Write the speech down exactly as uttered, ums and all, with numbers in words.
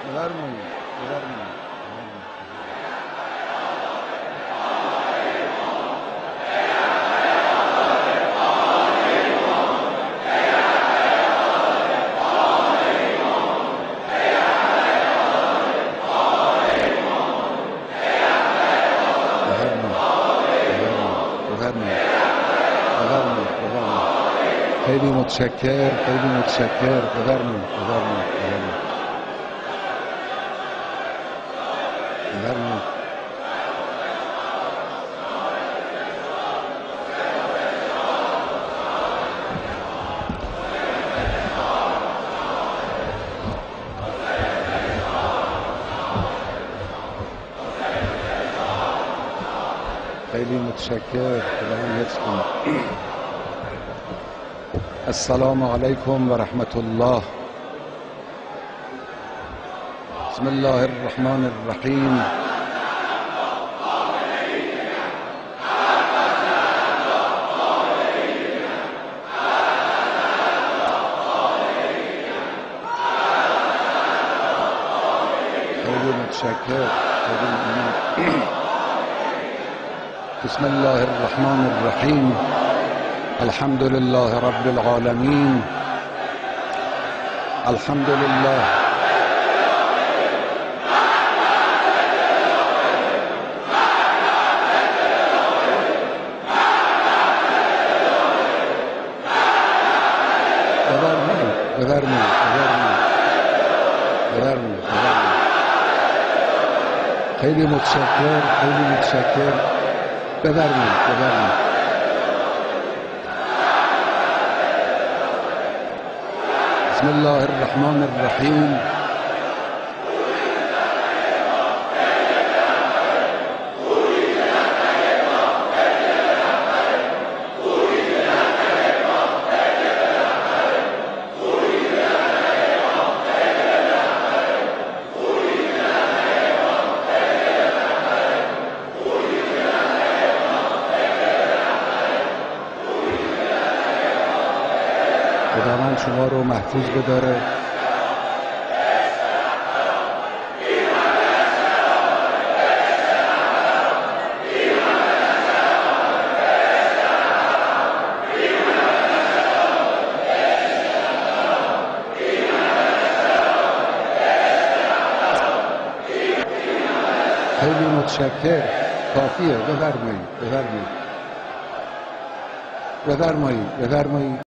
بفرمایید بفرمایید. خیلی متشکر خیلی متشکر. بفرمایید بفرمایید بفرمایید بفرمایید. خیلی متشکر. خدا حفظ کنه. السلام علیکم و رحمت الله. بسم الله الرحمن الرحیم. خیلی متشکر. بسم الله الرحمن الرحیم. الحمد لله رب العالمين. الحمد لله بفرمایید بفرمایید بفرمایید. خیلی متشکر خیلی متشکر. بفرمایید بفرمایید. بسم الله الرحمن الرحیم. خداوند شما رو محفوظ بداره. خیلی متشکر. کافیه. بفرمایید بفرمایید بفرمایید بفرمایید.